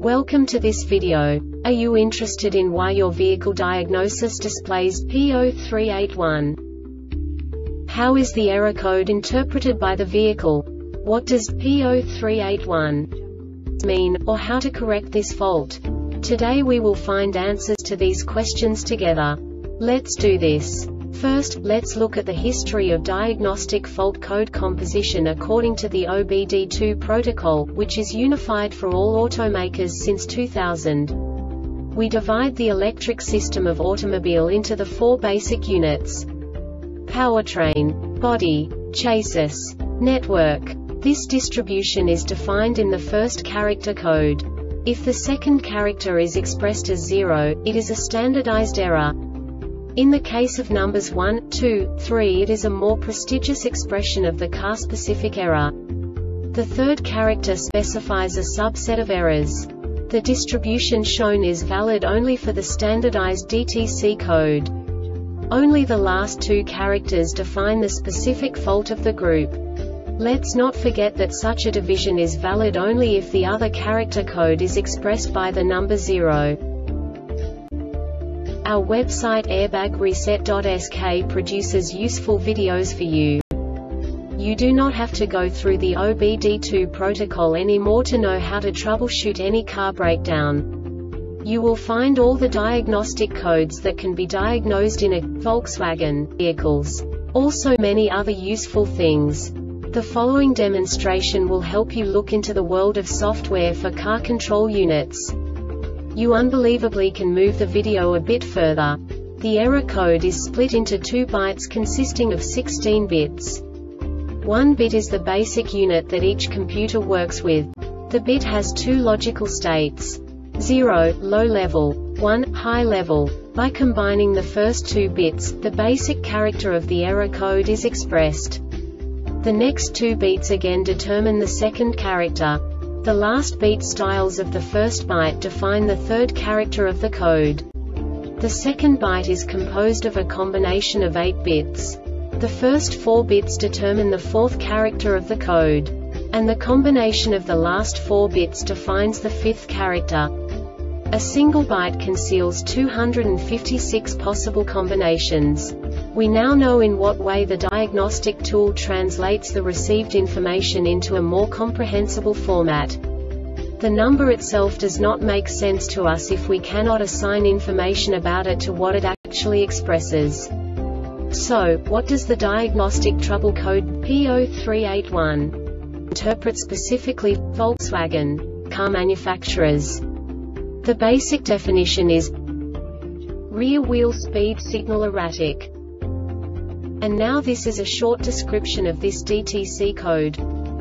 Welcome to this video. Are you interested in why your vehicle diagnosis displays P0381? How is the error code interpreted by the vehicle? What does P0381 mean, or how to correct this fault? Today we will find answers to these questions together. Let's do this. First, let's look at the history of diagnostic fault code composition according to the OBD2 protocol, which is unified for all automakers since 2000. We divide the electric system of automobile into the four basic units: powertrain, body, chassis, network. This distribution is defined in the first character code. If the second character is expressed as 0, it is a standardized error. In the case of numbers 1, 2, 3, it is a more prestigious expression of the car-specific error. The third character specifies a subset of errors. The distribution shown is valid only for the standardized DTC code. Only the last two characters define the specific fault of the group. Let's not forget that such a division is valid only if the other character code is expressed by the number 0. Our website airbagreset.sk produces useful videos for you. You do not have to go through the OBD2 protocol anymore to know how to troubleshoot any car breakdown. You will find all the diagnostic codes that can be diagnosed in a Volkswagen vehicles. Also many other useful things. The following demonstration will help you look into the world of software for car control units. You unbelievably can move the video a bit further. The error code is split into 2 bytes consisting of 16 bits. 1 bit is the basic unit that each computer works with. The bit has 2 logical states: 0, low level, 1, high level. By combining the first 2 bits, the basic character of the error code is expressed. The next 2 beats again determine the second character. The last beat styles of the first byte define the third character of the code. The second byte is composed of a combination of 8 bits. The first 4 bits determine the fourth character of the code. And the combination of the last 4 bits defines the fifth character. A single byte conceals 256 possible combinations. We now know in what way the diagnostic tool translates the received information into a more comprehensible format. The number itself does not make sense to us if we cannot assign information about it to what it actually expresses. So, what does the diagnostic trouble code P0381 interpret specifically for Volkswagen car manufacturers? The basic definition is rear wheel speed signal erratic. And now this is a short description of this DTC code.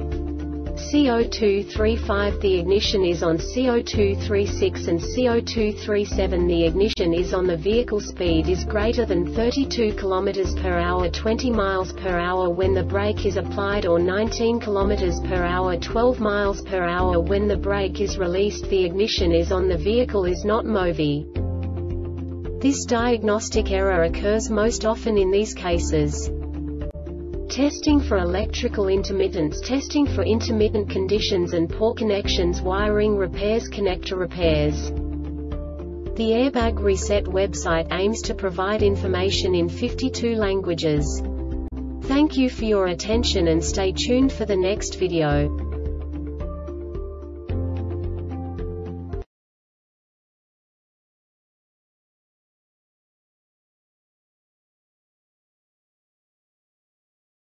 CO235 the ignition is on, CO236 and CO237 the ignition is on. The vehicle speed is greater than 32 km per hour 20 miles per hour when the brake is applied, or 19 km per hour 12 miles per hour when the brake is released. The ignition is on. The vehicle is not moving. This diagnostic error occurs most often in these cases: testing for electrical intermittence, testing for intermittent conditions and poor connections, wiring repairs, connector repairs. The Airbag Reset website aims to provide information in 52 languages. Thank you for your attention and stay tuned for the next video.